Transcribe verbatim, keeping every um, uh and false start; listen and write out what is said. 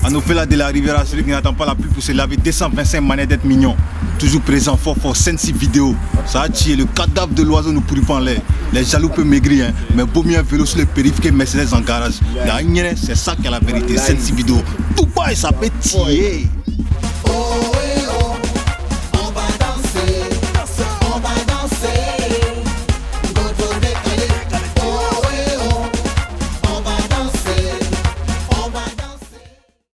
À nos là de la Riviera, celui qui n'attend pas la pluie pour se laver, deux cent vingt-cinq manières d'être mignon. Toujours présent, fort fort, Sensi vidéo. Ça a tué, le cadavre de l'oiseau ne pourrit pas en l'air. Les jaloux peuvent maigrir, hein, mais vaut mieux un vélo sur le périph' que Mercedes en garage. C'est ça qui est la vérité, Sensi vidéo. Tout pas, ça peut tirer.